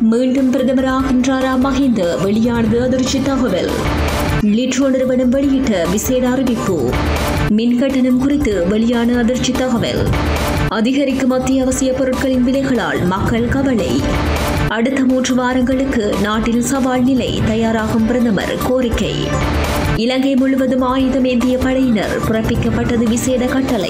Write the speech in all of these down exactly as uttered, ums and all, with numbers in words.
மீண்டும் பிரதமராகின்றாரா மஹிந்த? வெளியானது அதிர்ச்சி தகவல். லிட்ரோ நிறுவனம் வெளியிட்ட விசேட அறிவிப்பு. மின் கட்டணம் குறித்து வெளியான அதிர்ச்சி தகவல். அதிகரிக்கும் அத்தியாவசிய பொருட்களின் விலைகளால் மக்கள் கவலை. அடுத்த மூன்று வாரங்களுக்கு நாட்டில் சவால் நிலை, தயாராகும் பிரதமர் கோரிக்கை. இலங்கை முழுவதும் ஆயுதம் ஏந்திய படையினர், பிறப்பிக்கப்பட்டது விசேட கட்டளை.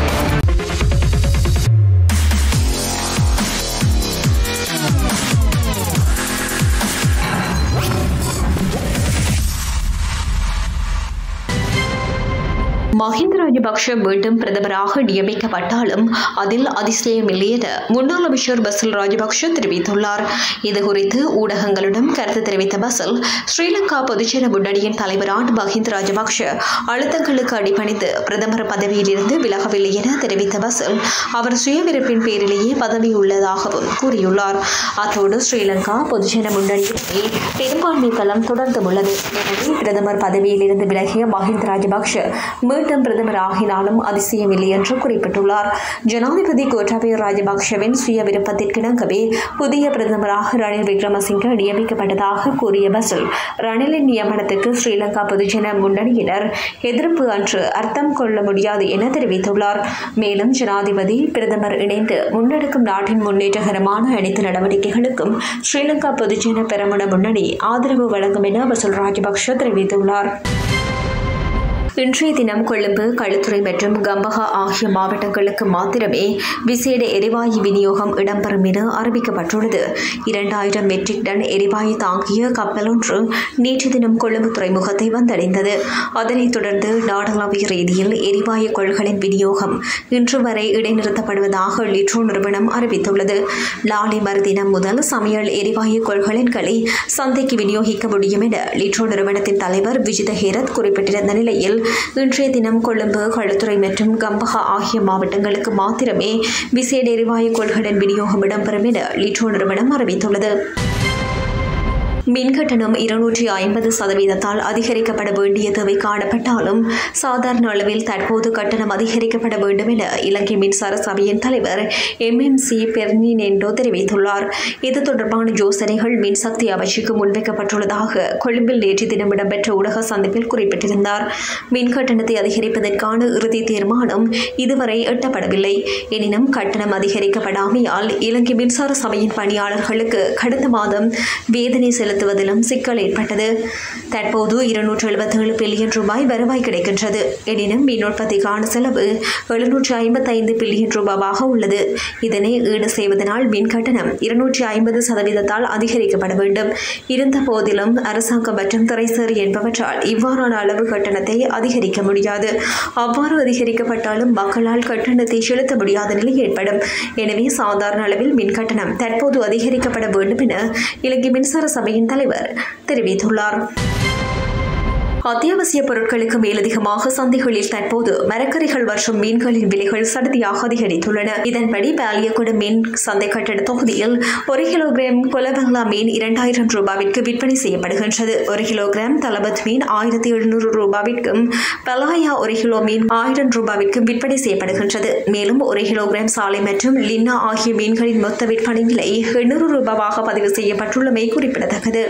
மஹிந்த ராஜபக்ஷ மீண்டும் பிரதமராக நியமிக்கப்பட்டாலும் அதில் அதிசயமில்லை என முன்னாள் அமைச்சர் பசில் ராஜபக்ஷ தெரிவித்துள்ளார். இதுகுறித்து ஊடகங்களிடம் கருத்து தெரிவித்த பசில், ஸ்ரீலங்கா பொதுஜன முன்னணியின் தலைவரான மஹிந்த ராஜபக்ஷ அழுத்தங்களுக்கு அடிபணிந்து பிரதமர் பதவியில் இருந்து விலகவில்லை என தெரிவித்த பசில், அவர் சுயவிருப்பின் பேரிலேயே பதவி உள்ளதாகவும் கூறியுள்ளார். அத்தோடு ஸ்ரீலங்கா பொதுஜன முன்னணியிலே பெரும்பான்மை களம் தொடர்ந்து உள்ளது. எனவே பிரதமர் பதவியில் இருந்து விலகிய மஹிந்த ராஜபக்ஷ மீண்டும் பிரதமர் ஆகினாலும் அதிசயமில்லை என்று குறிப்பிட்டுள்ளார். ஜனாதிபதி கோட்டாபய ராஜபக்ஷவின் சுய விருப்பத்திற்கிணங்கவே புதிய பிரதமராக ரணில் விக்ரமசிங்க நியமிக்கப்பட்டதாக கூறிய பசில், ரணிலின் நியமனத்துக்கு ஸ்ரீலங்கா பொதுஜன முன்னணியினர் எதிர்ப்பு அன்று அர்த்தம் கொள்ள முடியாது என தெரிவித்துள்ளார். மேலும் ஜனாதிபதி பிரதமர் இணைந்து முன்னெடுக்கும் நாட்டின் முன்னேற்றகரமான அனைத்து நடவடிக்கைகளுக்கும் ஸ்ரீலங்கா பொதுஜன பெரமுன முன்னணி ஆதரவு வழங்கும் என பசில் ராஜபக்ஷ தெரிவித்துள்ளார். இன்றைய தினம் கொழும்பு, களுத்துறை மற்றும் கம்பஹா ஆகிய மாவட்டங்களுக்கு மாத்திரமே விசேட எரிவாயு விநியோகம் இடம்பெறும் என அறிவிக்கப்பட்டுள்ளது. இரண்டாயிரம் மெட்ரிக் டன் எரிவாயு தாங்கிய கப்பல் ஒன்று நேற்று தினம் கொழும்பு துறைமுகத்தை வந்தடைந்தது. அதனைத் தொடர்ந்து நாடளாவிய ரீதியில் எரிவாயு கொள்களின் விநியோகம் இன்று வரை இடைநிறுத்தப்படுவதாக லிட்ரோ நிறுவனம் அறிவித்துள்ளது. நாளை மறுதினம் முதல் சமையல் எரிவாயு கொள்கலன்களை சந்தைக்கு விநியோகிக்க முடியும் என லிட்ரோ நிறுவனத்தின் தலைவர் விஜித ஹேரத் குறிப்பிட்டிருந்த நிலையில், இன்றைய தினம் கொழும்பு, களுத்துறை மற்றும் கம்பஹா ஆகிய மாவட்டங்களுக்கு மாத்திரமே விசேட எரிவாயு கொள்கலன் விநியோகம் இடம்பெறும் என லிட்ரோ நிறுவனம் அறிவித்துள்ளது. மின்கட்டணம் இருநூற்றி ஐம்பது சதவீதத்தால் அதிகரிக்கப்பட வேண்டிய தேவை காணப்பட்டாலும் சாதாரண அளவில் தற்போது கட்டணம் அதிகரிக்கப்பட வேண்டும் என இலங்கை மின்சார சபையின் தலைவர் எம் எம் சி பெர்னினெண்டோ தெரிவித்துள்ளார். இது தொடர்பான யோசனைகள் மின்சக்தி அமைச்சுக்கு முன்வைக்கப்பட்டுள்ளதாக கொழும்பில் நேற்று தினம் இடம்பெற்ற ஊடக சந்திப்பில் குறிப்பிட்டிருந்தார். மின் கட்டணத்தை அதிகரிப்பதற்கான இறுதி தீர்மானம் இதுவரை எட்டப்படவில்லை. எனினும் கட்டணம் அதிகரிக்கப்படாமையால் இலங்கை மின்சார சபையின் பணியாளர்களுக்கு கடந்த மாதம் வேதனை செலுத்த செலுத்துவதிலும் சிக்கல் ஏற்பட்டது. தற்போது இருநூற்று எழுபத்தி ஏழு பில்லியன் ரூபாய் வருவாய் கிடைக்கின்றது. எனினும் மின் உற்பத்திக்கான செலவு எழுநூற்று ஐம்பத்தி ஐந்து பில்லியன் ரூபாவாக உள்ளது. இதனை ஈடு செய்வதனால் மின் கட்டணம் இருநூற்றி ஐம்பது சதவீதத்தால் அதிகரிக்கப்பட வேண்டும். இருந்த போதிலும் அரசாங்கம் மற்றும் திரைசேரி என்பவற்றால் இவ்வாறான அளவு கட்டணத்தை அதிகரிக்க முடியாது. அவ்வாறு அதிகரிக்கப்பட்டாலும் மக்களால் கட்டணத்தை செலுத்த முடியாத நிலை ஏற்படும். எனவே சாதாரண அளவில் மின் கட்டணம் தற்போது அதிகரிக்கப்பட வேண்டும் என இலங்கை மின்சார சபையின் தலைவர் தெரிவித்துள்ளார். அத்தியாவசிய பொருட்களுக்கு மேலதிகமாக சந்தைகளில் தற்போது மரக்கறிகள் மற்றும் மீன்களின் விலைகள் சடுதியாக அதிகரித்துள்ளன. இதன்படி பாலியகுட மீன் சந்தை கட்டட தொகுதியில் ஒரு கிலோகிராம் கொலபல்லா மீன் இரண்டாயிரம் ரூபாவிற்கு விற்பனை செய்யப்படுகின்றது. ஒரு கிலோகிராம் தலபத் மீன் ஆயிரத்தி எழுநூறு ரூபாவிற்கும், பலாயா ஒரு கிலோ மீன் ஆயிரம் ரூபாவிற்கும் விற்பனை செய்யப்படுகின்றது. மேலும் ஒரு கிலோகிராம் சாலை மற்றும் லின்னா ஆகிய மீன்களின் மொத்த விற்பனை விலை எண்ணூறு ரூபாவாக பதிவு செய்யப்பட்டுள்ளமை குறிப்பிடத்தக்கது.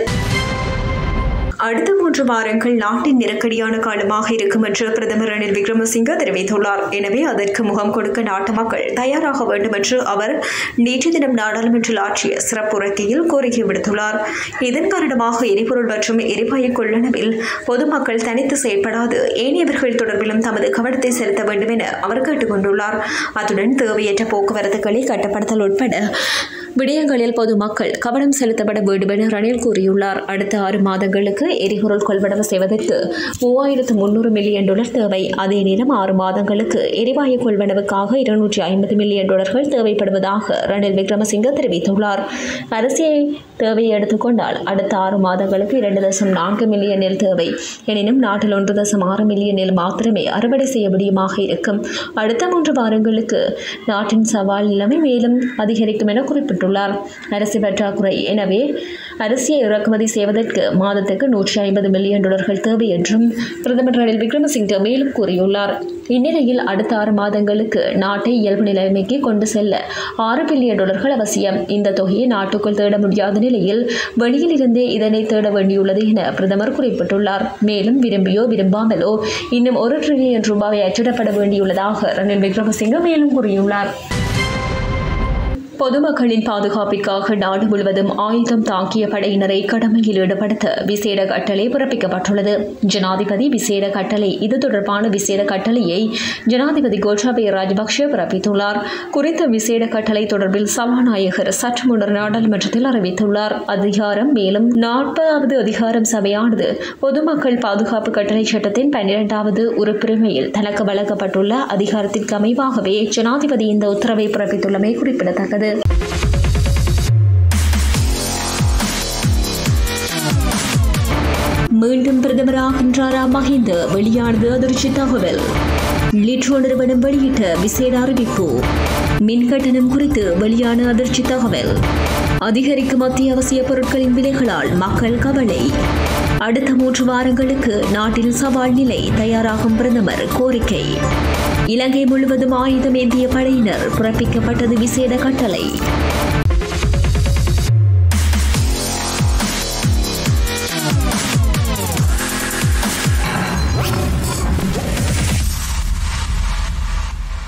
அடுத்த மூன்று வாரங்கள் நாட்டின் நெருக்கடியான காலமாக இருக்கும் என்று பிரதமர் ரணில் விக்ரமசிங்க தெரிவித்துள்ளார். எனவே அதற்கு முகம் கொடுக்க நாட்டு மக்கள் தயாராக வேண்டும் என்று அவர் நேற்று தினம் நாடாளுமன்றில் ஆற்றிய சிறப்புரைக்கையில் கோரிக்கை விடுத்துள்ளார். இதன் காரணமாக எரிபொருள் மற்றும் எரிவாயு கொள்ளளவில் பொதுமக்கள் தனித்து செயல்படாது ஏனையவர்கள் தொடர்பிலும் தமது கவனத்தை செலுத்த வேண்டும் என அவர் கேட்டுக் கொண்டுள்ளார். அத்துடன் தேவையற்ற போக்குவரத்துகளை கட்டுப்படுத்தல் உட்பட விடயங்களில் பொதுமக்கள் கவனம் செலுத்தப்பட வேண்டும் என ரணில் கூறியுள்ளார். அடுத்த ஆறு மாதங்களுக்கு எரிபொருள் கொள்வனவு செய்வதற்கு மூவாயிரத்து முன்னூறு மில்லியன் டாலர் தேவை. அதே நேரம் ஆறு மாதங்களுக்கு எரிவாயு கொள்வனவுக்காக இருநூற்றி ஐம்பது மில்லியன் டாலர்கள் தேவைப்படுவதாக ரணில் விக்ரமசிங்க தெரிவித்துள்ளார். அரசியல் தேவையை எடுத்துக்கொண்டால் அடுத்த ஆறு மாதங்களுக்கு இரண்டு தசம் நான்கு மில்லியன் நெல் தேவை. எனினும் நாட்டில் ஒன்று தசம் ஆறு மில்லியன் நெல் மாத்திரமே அறுவடை செய்ய முடியுமாக இருக்கும். அடுத்த மூன்று வாரங்களுக்கு நாட்டின் சவால் நிலைமை மேலும் அதிகரிக்கும் என குறிப்பிட்டுள்ளார். குறிப்பிட்டுள்ளார். அரிசி பற்றாக்குறை, எனவே அரிசியை இறக்குமதி செய்வதற்கு மாதத்துக்கு நூற்றி ஐம்பது மில்லியன் டாலர்கள் தேவை என்றும் பிரதமர் ரணில் விக்ரமசிங்கே மேலும் கூறியுள்ளார். இந்நிலையில் அடுத்த ஆறு மாதங்களுக்கு நாட்டை இயல்பு நிலைமைக்கு கொண்டு செல்ல ஆறு பில்லியன் டாலர்கள் அவசியம். இந்த தொகையை நாட்டுக்குள் தேட முடியாத நிலையில் வெளியில் இருந்தே இதனை தேட வேண்டியுள்ளது என பிரதமர் குறிப்பிட்டுள்ளார். மேலும் விரும்பியோ விரும்பாமலோ இன்னும் ஒரு டிரில்லியன் ரூபாய் அச்சிடப்பட வேண்டியுள்ளதாக ரணில் விக்ரமசிங்கே மேலும் கூறியுள்ளார். பொதுமக்களின் பாதுகாப்பிற்காக நாடு முழுவதும் ஆயுதம் தாங்கிய படையினரை கடமையில் ஈடுபடுத்த விசேட கட்டளை பிறப்பிக்கப்பட்டுள்ளது. ஜனாதிபதி விசேட கட்டளை இது தொடர்பான விசேட கட்டளையை ஜனாதிபதி கோட்டாபய ராஜபக்ஷ பிறப்பித்துள்ளார். குறித்த விசேட கட்டளை தொடர்பில் சபாநாயகர் சற்று முன்னர் நாடாளுமன்றத்தில் அறிவித்துள்ளார். அதிகாரம் மேலும் நாற்பதாவது அதிகாரம் சபையானது பொதுமக்கள் பாதுகாப்பு கட்டளை சட்டத்தின் பன்னிரண்டாவது உறுப்புரிமையில் தனக்கு வழங்கப்பட்டுள்ள அதிகாரத்திற்கு அமைவாகவே ஜனாதிபதி இந்த உத்தரவை பிறப்பித்துள்ளமை குறிப்பிடத்தக்கது. மீண்டும் பிரதமராகின்றாரா மஹிந்த? வெளியானது அதிர்ச்சி தகவல். லிட்ரோ நிறுவனம் வெளியிட்ட விசேட அறிவிப்பு. மின் கட்டணம் குறித்து வெளியான அதிர்ச்சி தகவல். அதிகரிக்கும் அத்தியாவசிய பொருட்களின் விலைகளால் மக்கள் கவலை. அடுத்த மூன்று வாரங்களுக்கு நாட்டில் சவால் நிலை, தயாராகும் பிரதமர் கோரிக்கை. இலங்கை முழுவதும் ஆயுதம் ஏந்திய படையினர், பிறப்பிக்கப்பட்டது விசேட கட்டளை.